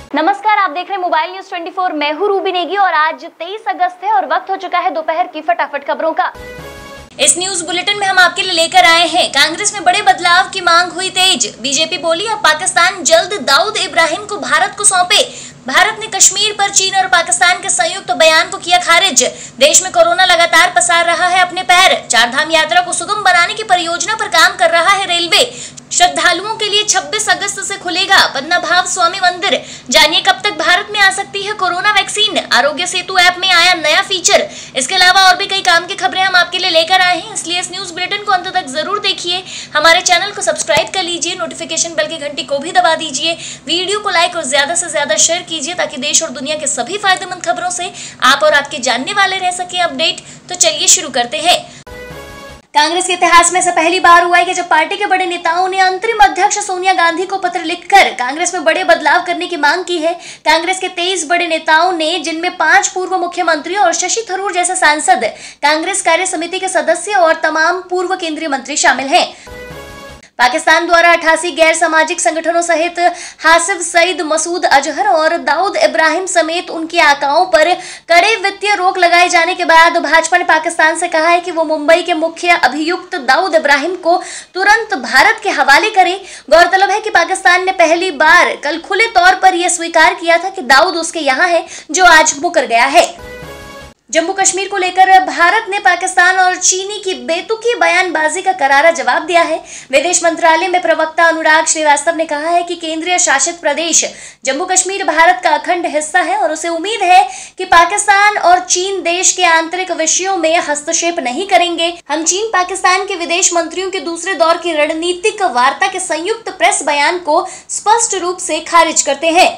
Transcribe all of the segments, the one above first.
नमस्कार, आप देख रहे हैं मोबाइल न्यूज 24। मैं हूं रूबी नेगी और आज 23 अगस्त है और वक्त हो चुका है दोपहर की फटाफट खबरों का। इस न्यूज बुलेटिन में हम आपके लिए लेकर आए हैं कांग्रेस में बड़े बदलाव की मांग हुई तेज। बीजेपी बोली अब पाकिस्तान जल्द दाऊद इब्राहिम को भारत को सौंपे। भारत ने कश्मीर पर चीन और पाकिस्तान के संयुक्त बयान को किया खारिज। देश में कोरोना लगातार पसार रहा है अपने पैर। चारधाम यात्रा को सुगम बनाने की परियोजना पर काम कर रहा है रेलवे। श्रद्धालुओं के लिए 26 अगस्त से खुलेगा पद्मनाभ स्वामी मंदिर। जानिए कब तक भारत में आ सकती है corona vaccine. Aarogya Setu app में आया नया फीचर। इसके अलावा और भी कई काम की खबरें हम आपके लिए लेकर आए हैं, इसलिए इस न्यूज बुलेटिन को अंत तक जरूर देखिए। हमारे चैनल को सब्सक्राइब कर लीजिए, नोटिफिकेशन बेल की घंटी को भी दबा दीजिए, वीडियो को लाइक और ज्यादा से ज्यादा शेयर कीजिए ताकि देश और दुनिया के सभी फायदेमंद खबरों से आप और आपके जानने वाले रह सके अपडेट। तो चलिए शुरू करते हैं। कांग्रेस के इतिहास में ऐसा पहली बार हुआ है कि जब पार्टी के बड़े नेताओं ने अंतरिम अध्यक्ष सोनिया गांधी को पत्र लिखकर कांग्रेस में बड़े बदलाव करने की मांग की है। कांग्रेस के 23 बड़े नेताओं ने, जिनमें 5 पूर्व मुख्यमंत्रियों और शशि थरूर जैसे सांसद, कांग्रेस कार्य समिति के सदस्य और तमाम पूर्व केंद्रीय मंत्री शामिल हैं। पाकिस्तान द्वारा 88 गैर सामाजिक संगठनों सहित हासिफ सईद, मसूद अजहर और दाऊद इब्राहिम समेत उनके आकाओं पर कड़े वित्तीय रोक लगाए जाने के बाद भाजपा ने पाकिस्तान से कहा है कि वो मुंबई के मुख्य अभियुक्त दाऊद इब्राहिम को तुरंत भारत के हवाले करे। गौरतलब है कि पाकिस्तान ने पहली बार कल खुले तौर पर यह स्वीकार किया था कि दाऊद उसके यहाँ है, जो आज मुकर गया है। जम्मू कश्मीर को लेकर भारत ने पाकिस्तान और चीनी की बेतुकी बयानबाजी का करारा जवाब दिया है। विदेश मंत्रालय में प्रवक्ता अनुराग श्रीवास्तव ने कहा है कि केंद्रीय शासित प्रदेश जम्मू कश्मीर भारत का अखंड हिस्सा है और उसे उम्मीद है कि पाकिस्तान और चीन देश के आंतरिक विषयों में हस्तक्षेप नहीं करेंगे। हम चीन पाकिस्तान के विदेश मंत्रियों के दूसरे दौर की रणनीतिक वार्ता के संयुक्त प्रेस बयान को स्पष्ट रूप से खारिज करते हैं।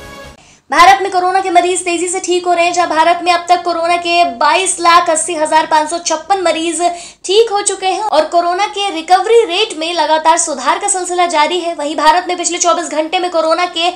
भारत में कोरोना के मरीज तेजी से ठीक हो रहे हैं, जहां भारत में अब तक कोरोना के 22,80,556 मरीज ठीक हो चुके हैं और कोरोना के रिकवरी रेट में लगातार सुधार का सिलसिला जारी है। वहीं भारत में पिछले 24 घंटे में कोरोना के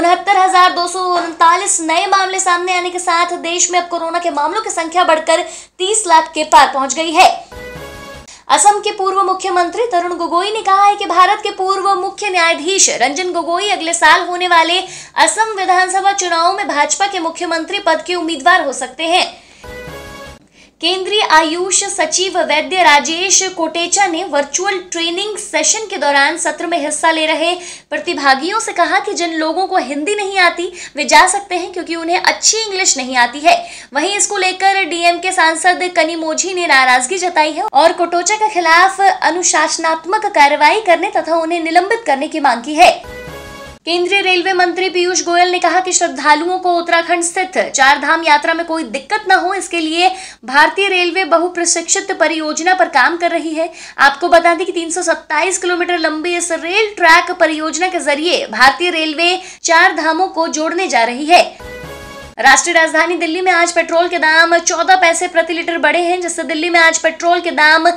69,239 नए मामले सामने आने के साथ देश में अब कोरोना के मामलों की संख्या बढ़कर 30 लाख के पार पहुंच गई है। असम के पूर्व मुख्यमंत्री तरुण गोगोई ने कहा है कि भारत के पूर्व मुख्य न्यायाधीश रंजन गोगोई अगले साल होने वाले असम विधानसभा चुनावों में भाजपा के मुख्यमंत्री पद के उम्मीदवार हो सकते हैं। केंद्रीय आयुष सचिव वैद्य राजेश कोटेचा ने वर्चुअल ट्रेनिंग सेशन के दौरान सत्र में हिस्सा ले रहे प्रतिभागियों से कहा कि जिन लोगों को हिंदी नहीं आती वे जा सकते हैं क्योंकि उन्हें अच्छी इंग्लिश नहीं आती है। वहीं इसको लेकर डीएमके सांसद कनिमोझी ने नाराजगी जताई है और कोटेचा के खिलाफ अनुशासनात्मक कार्रवाई करने तथा उन्हें निलंबित करने की मांग की है। केंद्रीय रेलवे मंत्री पीयूष गोयल ने कहा कि श्रद्धालुओं को उत्तराखंड स्थित चारधाम यात्रा में कोई दिक्कत न हो, इसके लिए भारतीय रेलवे बहुप्रशिक्षित परियोजना पर काम कर रही है। आपको बता दें कि 327 किलोमीटर लंबी इस रेल ट्रैक परियोजना के जरिए भारतीय रेलवे चार धामों को जोड़ने जा रही है। राष्ट्रीय राजधानी दिल्ली में आज पेट्रोल के दाम 14 पैसे प्रति लीटर बढ़े हैं, जिससे दिल्ली में आज पेट्रोल के दाम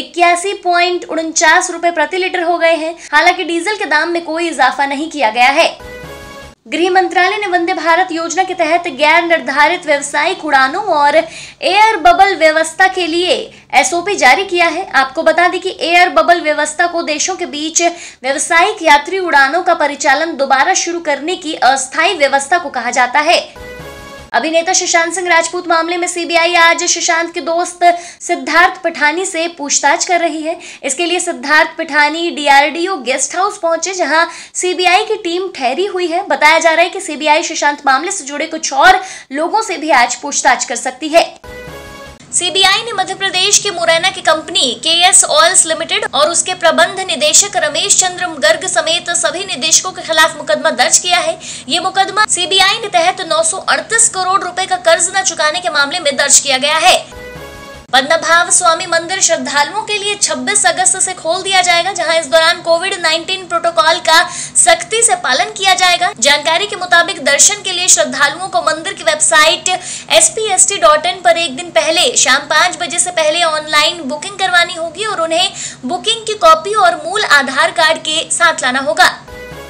81.49 रुपए प्रति लीटर हो गए हैं। हालांकि डीजल के दाम में कोई इजाफा नहीं किया गया है। गृह मंत्रालय ने वंदे भारत योजना के तहत गैर निर्धारित व्यावसायिक उड़ानों और एयर बबल व्यवस्था के लिए एसओपी जारी किया है। आपको बता दें कि एयर बबल व्यवस्था को देशों के बीच व्यावसायिक यात्री उड़ानों का परिचालन दोबारा शुरू करने की अस्थायी व्यवस्था को कहा जाता है। अभिनेता सुशांत सिंह राजपूत मामले में सीबीआई आज सुशांत के दोस्त सिद्धार्थ पिठानी से पूछताछ कर रही है। इसके लिए Siddharth Pithani DRDO guest house पहुंचे, जहां सीबीआई की टीम ठहरी हुई है। बताया जा रहा है कि सीबीआई सुशांत मामले से जुड़े कुछ और लोगों से भी आज पूछताछ कर सकती है। सीबीआई ने मध्य प्रदेश की मुरैना की कंपनी केएस ऑयल्स लिमिटेड और उसके प्रबंध निदेशक रमेश चंद्र गर्ग समेत सभी निदेशकों के खिलाफ मुकदमा दर्ज किया है। ये मुकदमा सीबीआई के तहत 938 करोड़ रुपए का कर्ज न चुकाने के मामले में दर्ज किया गया है। पद्मनाभ स्वामी मंदिर श्रद्धालुओं के लिए 26 अगस्त से खोल दिया जाएगा, जहां इस दौरान कोविड-19 प्रोटोकॉल का सख्ती से पालन किया जाएगा। जानकारी के मुताबिक दर्शन के लिए श्रद्धालुओं को मंदिर की वेबसाइट spst.in पर एक दिन पहले शाम 5 बजे से पहले ऑनलाइन बुकिंग करवानी होगी और उन्हें बुकिंग की कॉपी और मूल आधार कार्ड के साथ लाना होगा।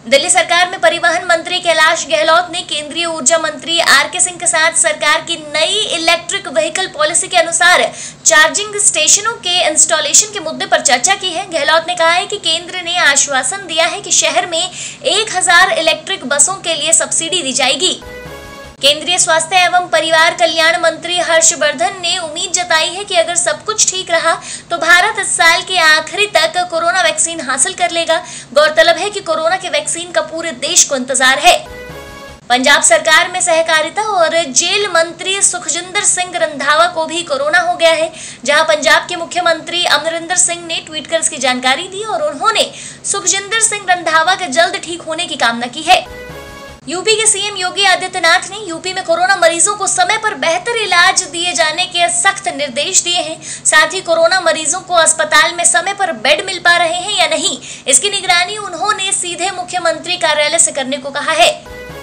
दिल्ली सरकार में परिवहन मंत्री कैलाश गहलोत ने केंद्रीय ऊर्जा मंत्री आर.के. सिंह के साथ सरकार की नई इलेक्ट्रिक व्हीकल पॉलिसी के अनुसार चार्जिंग स्टेशनों के इंस्टॉलेशन के मुद्दे पर चर्चा की है। गहलोत ने कहा है कि केंद्र ने आश्वासन दिया है कि शहर में 1000 इलेक्ट्रिक बसों के लिए सब्सिडी दी जाएगी। केंद्रीय स्वास्थ्य एवं परिवार कल्याण मंत्री हर्षवर्धन ने उम्मीद जताई है कि अगर सब कुछ ठीक रहा तो भारत इस साल के आखिरी तक कोरोना वैक्सीन हासिल कर लेगा। गौरतलब है कि कोरोना के वैक्सीन का पूरे देश को इंतजार है। पंजाब सरकार में सहकारिता और जेल मंत्री सुखजिंदर सिंह रंधावा को भी कोरोना हो गया है, जहां पंजाब के मुख्यमंत्री अमरिंदर सिंह ने ट्वीट कर इसकी जानकारी दी और उन्होंने सुखजिंदर सिंह रंधावा के जल्द ठीक होने की कामना की है। यूपी के सीएम योगी आदित्यनाथ ने यूपी में कोरोना मरीजों को समय पर बेहतर इलाज दिए जाने के सख्त निर्देश दिए हैं। साथ ही कोरोना मरीजों को अस्पताल में समय पर बेड मिल पा रहे हैं या नहीं, इसकी निगरानी उन्होंने सीधे मुख्यमंत्री कार्यालय से करने को कहा है।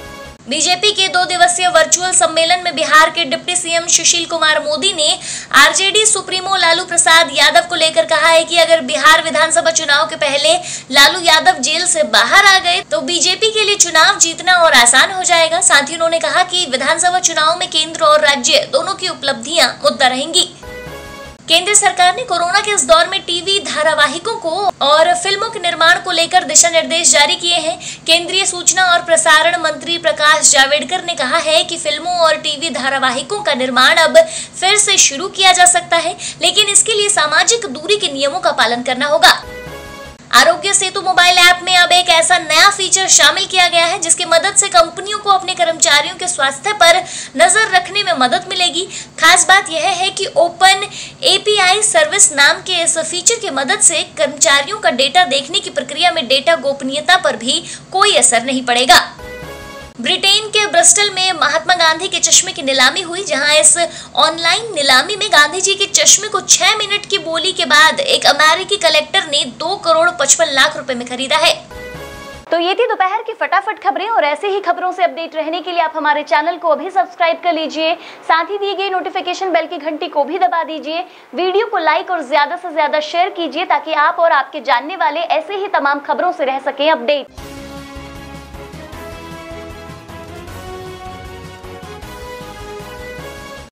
बीजेपी के 2 दिवसीय वर्चुअल सम्मेलन में बिहार के डिप्टी सीएम सुशील कुमार मोदी ने आरजेडी सुप्रीमो लालू प्रसाद यादव को लेकर कहा है कि अगर बिहार विधानसभा चुनाव के पहले लालू यादव जेल से बाहर आ गए तो बीजेपी के लिए चुनाव जीतना और आसान हो जाएगा। साथ ही उन्होंने कहा कि विधानसभा चुनाव में केंद्र और राज्य दोनों की उपलब्धियां मुद्दा रहेंगी। केंद्र सरकार ने कोरोना के इस दौर में टीवी धारावाहिकों को और फिल्मों के निर्माण को लेकर दिशा निर्देश जारी किए हैं। केंद्रीय सूचना और प्रसारण मंत्री प्रकाश जावड़ेकर ने कहा है कि फिल्मों और टीवी धारावाहिकों का निर्माण अब फिर से शुरू किया जा सकता है, लेकिन इसके लिए सामाजिक दूरी के नियमों का पालन करना होगा। आरोग्य सेतु मोबाइल ऐप में अब एक ऐसा नया फीचर शामिल किया गया है जिसकी मदद से कंपनियों को अपने कर्मचारियों के स्वास्थ्य पर नजर रखने में मदद मिलेगी। खास बात यह है कि ओपन एपीआई सर्विस नाम के इस फीचर की मदद से कर्मचारियों का डेटा देखने की प्रक्रिया में डेटा गोपनीयता पर भी कोई असर नहीं पड़ेगा। ब्रिटेन के ब्रिस्टल में महात्मा गांधी के चश्मे की नीलामी हुई, जहां इस ऑनलाइन नीलामी में गांधी जी के चश्मे को 6 मिनट की बोली के बाद एक अमेरिकी कलेक्टर ने 2 करोड़ 55 लाख रुपए में खरीदा है। तो ये थी दोपहर की फटाफट खबरें और ऐसे ही खबरों से अपडेट रहने के लिए आप हमारे चैनल को अभी सब्सक्राइब कर लीजिए। साथ ही दिए गए नोटिफिकेशन बेल की घंटी को भी दबा दीजिए। वीडियो को लाइक और ज्यादा से ज्यादा शेयर कीजिए ताकि आप और आपके जानने वाले ऐसे ही तमाम खबरों से रह सकें अपडेट।